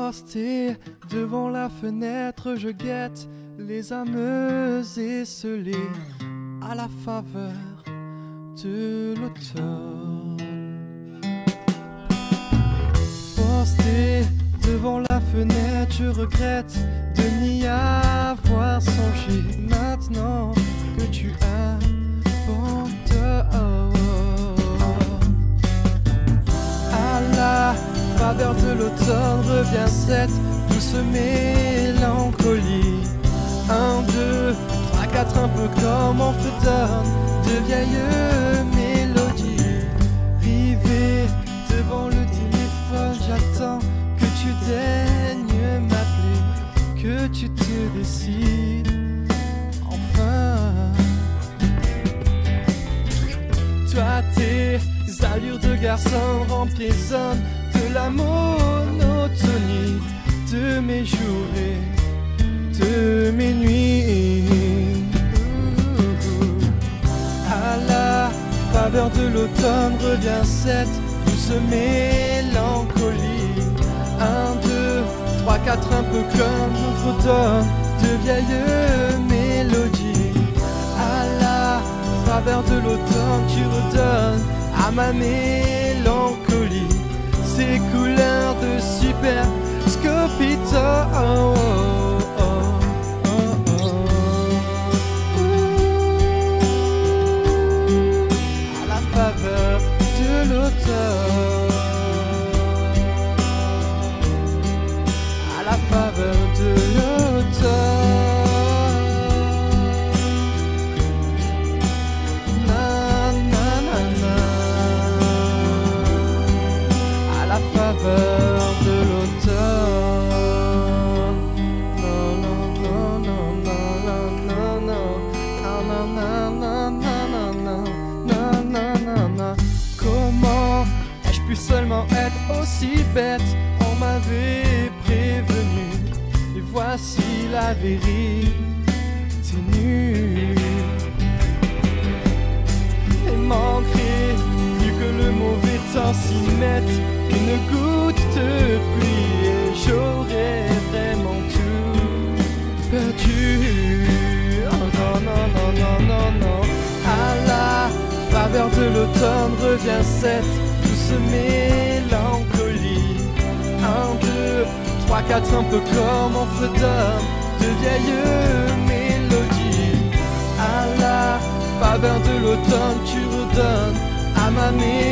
Posté devant la fenêtre, je guette les âmes esselées à la faveur de l'automne. Posté devant la fenêtre, je regrette de n'y avoir songé. Maintenant que tu abandonnes à la faveur de l'automne revient cette douce mélancolie. 1, 2, 3, 4, un peu comme on fredonne de vieilles mélodies. Rivé devant le téléphone, j'attends que tu daignes m'appeler, que tu te décides enfin. Toi, tes allures de garçon remplissent de la monotonie de mes jours et de mes nuits. À la faveur de l'automne revient cette douce mélancolie. 1, 2, 3, 4, un peu comme on fredonne de vieilles mélodies. À la faveur de l'automne tu redonnes à ma mélancolie ces couleurs de super scopito. À la faveur de l'automne, à la faveur de l'automne. De l'automne, non, non, non, non, non, non, non, non, non, non. Comment ai-je pu seulement être aussi bête? On m'avait prévenu, et voici la vérité nue. Il manquerait plus que le mauvais temps s'y mette, une goutte de pluie et j'aurais vraiment tout perdu. Oh non, non, non, non, non, non. À la faveur de l'automne revient cette douce mélancolie. 1, 2, 3, 4, un peu comme on fredonne de vieilles mélodies. À la faveur de l'automne tu redonnes à ma mélancolie